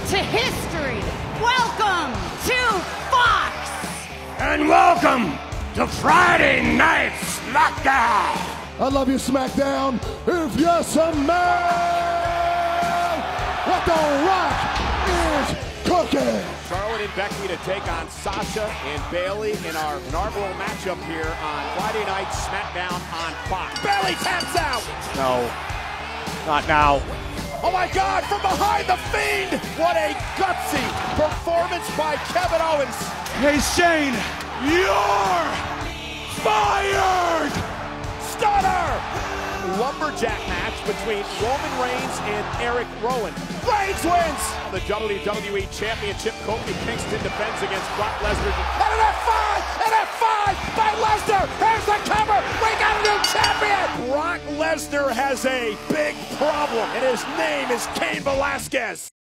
to history. Welcome to Fox. And welcome to Friday Night SmackDown. I love you, SmackDown. If you're some man, what the Rock is cooking. Charlotte and Becky to take on Sasha and Bayley in our inaugural matchup here on Friday Night SmackDown on Fox. Bayley taps out. No, not now. Oh my God, from behind the Fiend. What a gutsy performance by Kevin Owens. Hey, Shane, you're fired! Stunner! Lumberjack match between Roman Reigns and Eric Rowan. Reigns wins! The WWE Championship, Kofi Kingston defends against Brock Lesnar. And an F5! An F5 by Lesnar! Here's the cover! We got a new champion! Brock Lesnar has a big problem, and his name is Cain Velasquez.